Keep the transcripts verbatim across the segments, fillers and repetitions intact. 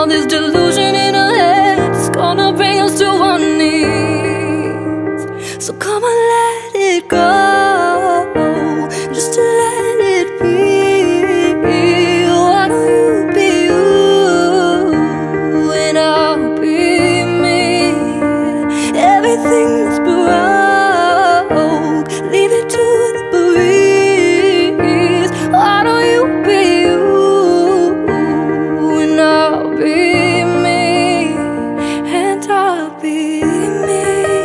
all this delusion in our heads is gonna bring us to our knees. So come on, let it go, just to let it be. Why don't you be you and I'll be me? Everything that's broke, leave it to the breeze. Why don't you be you and I'll be me, and I'll be me.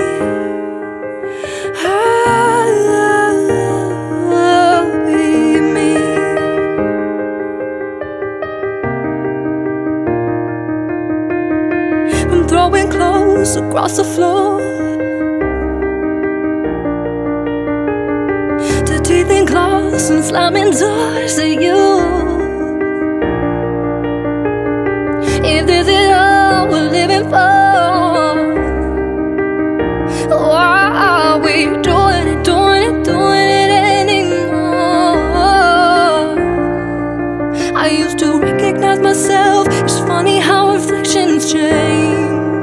I'll be me. From throwing clothes across the floor to teeth and claws and slamming doors at you. If this is all we're living for, why are we doing it, doing it, doing it anymore? I used to recognize myself. It's funny how reflections change.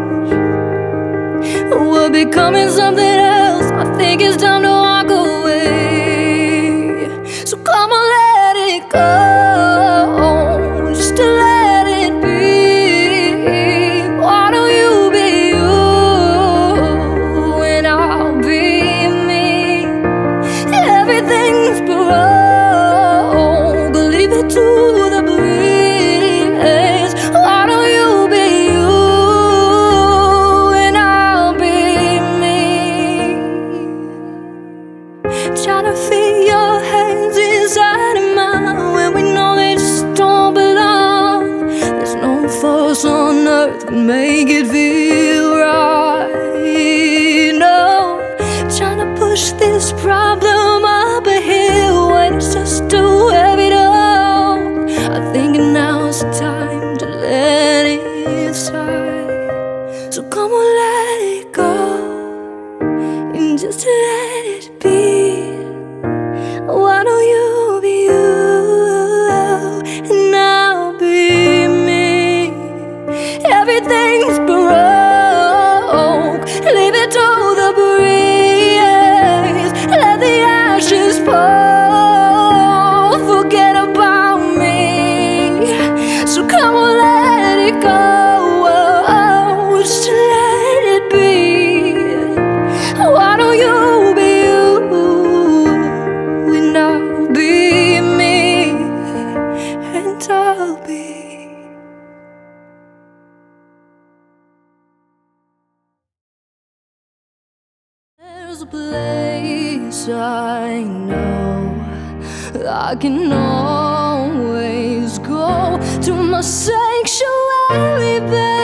We're becoming something else. I think it's time to walk away. So come on, let it go, just to let it be. Why don't you be you and I'll be me? Everything's broke, leave it to the breeze. Why don't you be you and I'll be me? Trying to fit your hands inside of mine when we know they just don't belong. There's no force on earth can make it feel right. No, trying to push this problem up a hill when it's just too heavy to hold. I think now's the time to let it slide. So come on, let it go, and just let it be. Why don't you be you and I'll be me? Everything's broke, leave it to the breeze. Let the ashes fall, forget about me. So come on, let it go, just let it be. Why don't you be you and I'll be me, and I'll be. There's a place I know I can always go to, my sanctuary, babe.